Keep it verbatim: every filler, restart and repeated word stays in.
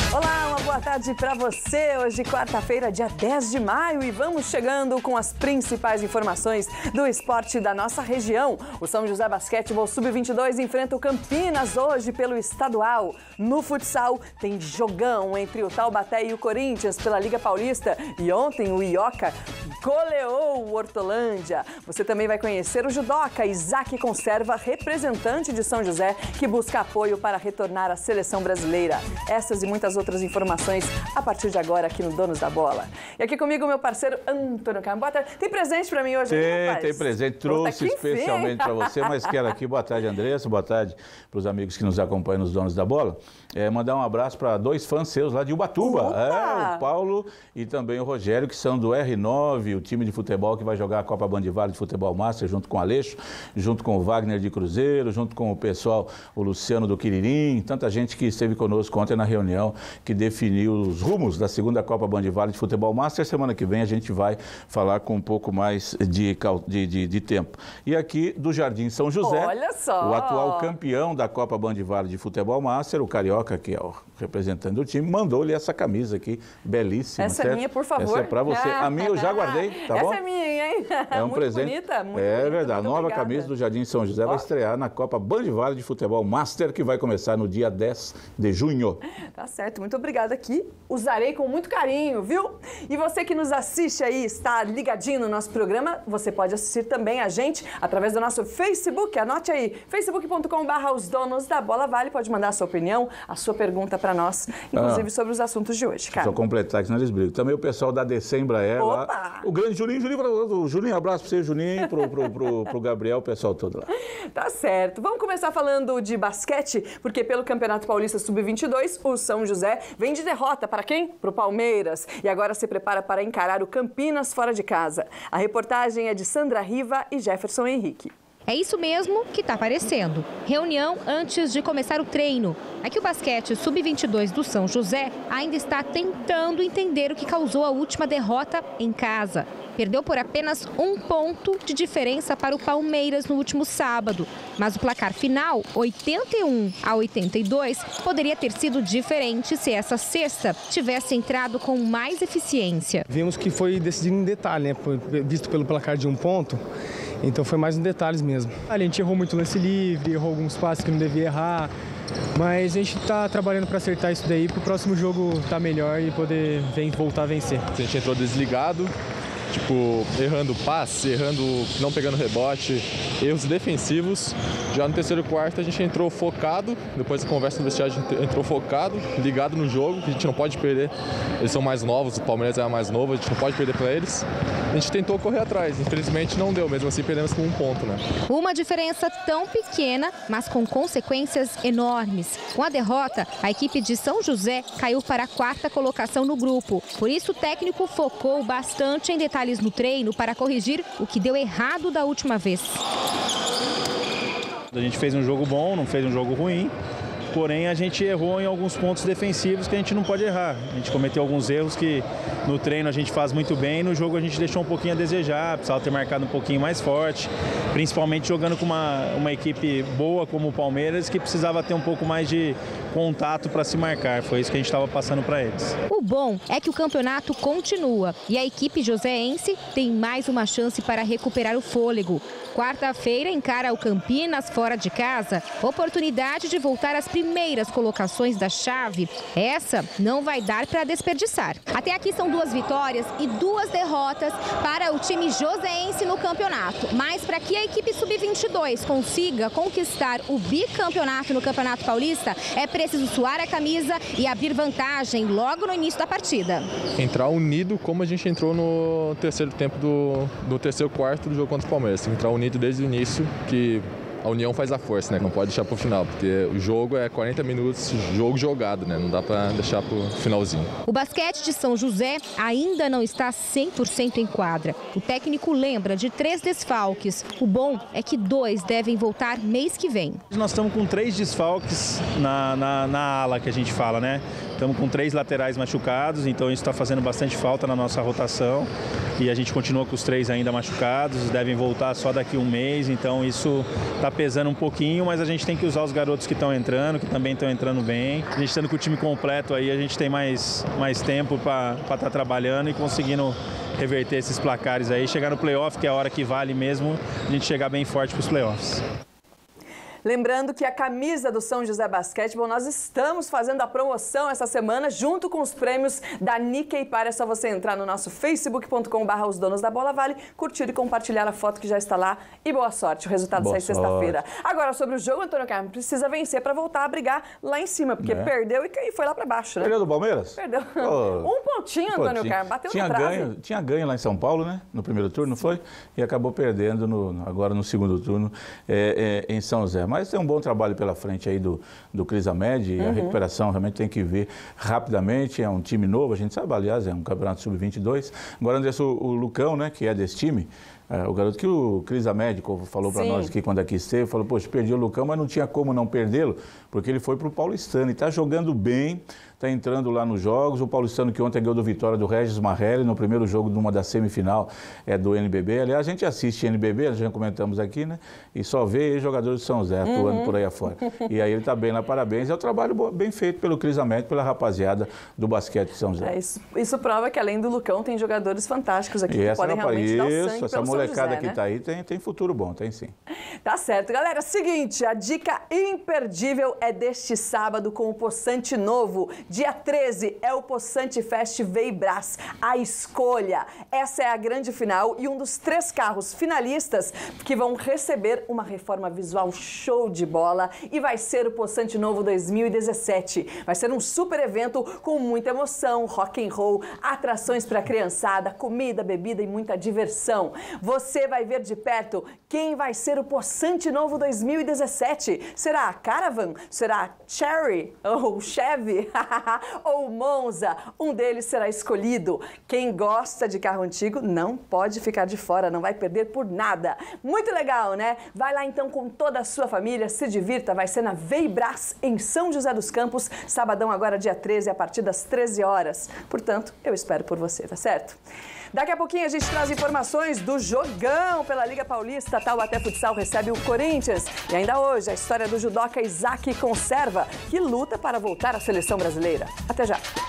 Olá, uma boa tarde para você. Hoje, quarta-feira, dia dez de maio, e vamos chegando com as principais informações do esporte da nossa região. O São José Basquetebol sub vinte e dois enfrenta o Campinas hoje pelo estadual. No futsal, tem jogão entre o Taubaté e o Corinthians pela Liga Paulista. E ontem o Ioca goleou o Hortolândia. Você também vai conhecer o judoca Isaac Conserva, representante de São José, que busca apoio para retornar à seleção brasileira. Essas e muitas outras informações a partir de agora aqui no Donos da Bola. E aqui comigo meu parceiro Antônio Cambota. Tem presente para mim hoje, Tem, rapaz? tem presente. Trouxe especialmente para você, mas quero aqui, boa tarde, Andressa, boa tarde para os amigos que nos acompanham nos Donos da Bola. É, mandar um abraço para dois fãs seus lá de Ubatuba. É, o Paulo e também o Rogério, que são do R nove, o time de futebol que vai jogar a Copa Bandivale de Futebol Master junto com o Aleixo, junto com o Wagner de Cruzeiro, junto com o pessoal, o Luciano do Quiririm, tanta gente que esteve conosco ontem na reunião que definiu os rumos da segunda Copa Bandivale de Futebol Master. Semana que vem a gente vai falar com um pouco mais de, de, de, de tempo. E aqui do Jardim São José, olha só, o atual campeão da Copa Bandivale de Futebol Master, o Carioca, que é o representante do time, mandou-lhe essa camisa aqui, belíssima. Essa certo? é minha, por favor. Essa é para você. A minha eu já guardei, tá bom? Essa é minha, hein? É um muito presente. Bonita, muito é bonita, verdade. A nova obrigada. camisa do Jardim São José vai estrear na Copa Bandivale de Futebol Master, que vai começar no dia dez de junho. Tá certo, muito obrigada aqui. Usarei com muito carinho, viu? E você que nos assiste aí, está ligadinho no nosso programa, você pode assistir também a gente através do nosso Facebook. Anote aí, facebook ponto com barra os donos da bola vale. Pode mandar a sua opinião, a sua pergunta para nós, inclusive ah, sobre os assuntos de hoje, cara. Só completar, que senão eles brigam. Também o pessoal da D C Embraer lá. O grande Juninho, Juninho, Juninho, abraço para você, Juninho, pro, pro, pro, pro Gabriel, o pessoal todo lá. Tá certo. Vamos começar falando de basquete, porque pelo Campeonato Paulista sub vinte e dois, o São José vem de derrota para quem? Pro Palmeiras. E agora se prepara para encarar o Campinas fora de casa. A reportagem é de Sandra Riva e Jefferson Henrique. É isso mesmo que está aparecendo. Reunião antes de começar o treino. É que o basquete sub vinte e dois do São José ainda está tentando entender o que causou a última derrota em casa. Perdeu por apenas um ponto de diferença para o Palmeiras no último sábado. Mas o placar final, oitenta e um a oitenta e dois, poderia ter sido diferente se essa sexta tivesse entrado com mais eficiência. Vimos que foi decidido em detalhe, né? Visto pelo placar de um ponto. Então foi mais em detalhes mesmo. A gente errou muito lance livre, errou alguns passes que não devia errar, mas a gente está trabalhando para acertar isso daí, para o próximo jogo estar melhor e poder voltar a vencer. A gente entrou desligado, tipo, errando passe, errando, não pegando rebote, erros defensivos. Já no terceiro quarto a gente entrou focado, depois da conversa no vestiário a gente entrou focado, ligado no jogo, que a gente não pode perder. Eles são mais novos, o Palmeiras é mais novo, a gente não pode perder para eles. A gente tentou correr atrás, infelizmente não deu, mesmo assim perdemos com um ponto, né? Uma diferença tão pequena, mas com consequências enormes. Com a derrota, a equipe de São José caiu para a quarta colocação no grupo. Por isso o técnico focou bastante em detalhes no treino para corrigir o que deu errado da última vez. A gente fez um jogo bom, não fez um jogo ruim. Porém, a gente errou em alguns pontos defensivos que a gente não pode errar. A gente cometeu alguns erros que no treino a gente faz muito bem, no jogo a gente deixou um pouquinho a desejar, precisava ter marcado um pouquinho mais forte, principalmente jogando com uma, uma equipe boa como o Palmeiras, que precisava ter um pouco mais de contato para se marcar. Foi isso que a gente estava passando para eles. O bom é que o campeonato continua e a equipe joseense tem mais uma chance para recuperar o fôlego. Quarta-feira encara o Campinas fora de casa, oportunidade de voltar às primeiras colocações da chave. Essa não vai dar para desperdiçar. Até aqui são duas vitórias e duas derrotas para o time joseense no campeonato. Mas para que a equipe sub vinte e dois consiga conquistar o bicampeonato no Campeonato Paulista, é preciso suar a camisa e abrir vantagem logo no início da partida. Entrar unido como a gente entrou no terceiro tempo do, do terceiro quarto do jogo contra o Palmeiras. Entrar unido desde o início, que a união faz a força, né? Não pode deixar pro final, porque o jogo é quarenta minutos, jogo jogado, né? Não dá para deixar pro finalzinho. O basquete de São José ainda não está cem por cento em quadra. O técnico lembra de três desfalques. O bom é que dois devem voltar mês que vem. Nós estamos com três desfalques na, na, na ala que a gente fala, né? Estamos com três laterais machucados, então isso está fazendo bastante falta na nossa rotação. E a gente continua com os três ainda machucados, devem voltar só daqui a um mês, então isso está pesando um pouquinho, mas a gente tem que usar os garotos que estão entrando, que também estão entrando bem. A gente estando com o time completo aí, a gente tem mais, mais tempo para estar tá trabalhando e conseguindo reverter esses placares aí, chegar no playoff, que é a hora que vale mesmo, a gente chegar bem forte para os playoffs. Lembrando que a camisa do São José Basquetebol, nós estamos fazendo a promoção essa semana junto com os prêmios da Nikkei Par. É só você entrar no nosso facebook ponto com barra os donos da bola vale, curtir e compartilhar a foto que já está lá e boa sorte. O resultado boa sai sexta-feira. Agora, sobre o jogo, Antônio Carlos, precisa vencer para voltar a brigar lá em cima, porque é. perdeu e foi lá para baixo, né? Perdeu do Palmeiras? Perdeu. Oh. Um pontinho, Antônio Carlos, bateu tinha na trave. Ganho, tinha ganho lá em São Paulo, né? No primeiro turno, não foi? E acabou perdendo no, agora no segundo turno é, é, em São José. Mas tem um bom trabalho pela frente aí do, do Crisamed, e uhum. a recuperação realmente tem que vir rapidamente, é um time novo, a gente sabe, aliás, é um campeonato sub vinte e dois. Agora, Andressa, o, o Lucão, né, que é desse time, é, o garoto que o Crisamed falou para nós aqui quando aqui esteve, falou, poxa, perdi o Lucão, mas não tinha como não perdê-lo, porque ele foi para o Paulistano e está jogando bem, está entrando lá nos jogos. O Paulistano que ontem ganhou do Vitória do Regis Marrelli no primeiro jogo de uma da semifinal é, do N B B. Aliás, a gente assiste N B B, já comentamos aqui, né? E só vê jogadores de São José atuando uhum. por aí afora. E aí ele está bem lá, parabéns. É um trabalho bem feito pelo Crisamed, pela rapaziada do basquete de São José. É, isso, isso prova que além do Lucão tem jogadores fantásticos aqui e que essa podem rapaz, realmente isso, dar o sangue essa pelo molecada São José, que né? está aí tem, tem futuro bom, tem sim. Tá certo. Galera, seguinte, a dica imperdível é deste sábado com o Poçante Novo. Dia treze é o Poçante Fest Veibras, a escolha. Essa é a grande final e um dos três carros finalistas que vão receber uma reforma visual show de bola e vai ser o Poçante Novo dois mil e dezessete. Vai ser um super evento com muita emoção, rock and roll, atrações para a criançada, comida, bebida e muita diversão. Você vai ver de perto quem vai ser o Poçante Novo dois mil e dezessete. Será a Caravan? Será a Cherry? Ou Chevy? Ou Monza? Um deles será escolhido. Quem gosta de carro antigo não pode ficar de fora, não vai perder por nada. Muito legal, né? Vai lá então com toda a sua família, se divirta, vai ser na Veibras, em São José dos Campos, sabadão agora dia treze, a partir das treze horas. Portanto, eu espero por você, tá certo? Daqui a pouquinho a gente traz informações do jogão pela Liga Paulista. Taubaté Futsal recebe o Corinthians. E ainda hoje, a história do judoca Isaac Conserva, que luta para voltar à seleção brasileira. Até já!